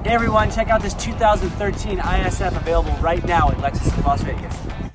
Hey everyone, check out this 2013 ISF available right now at Lexus of Las Vegas.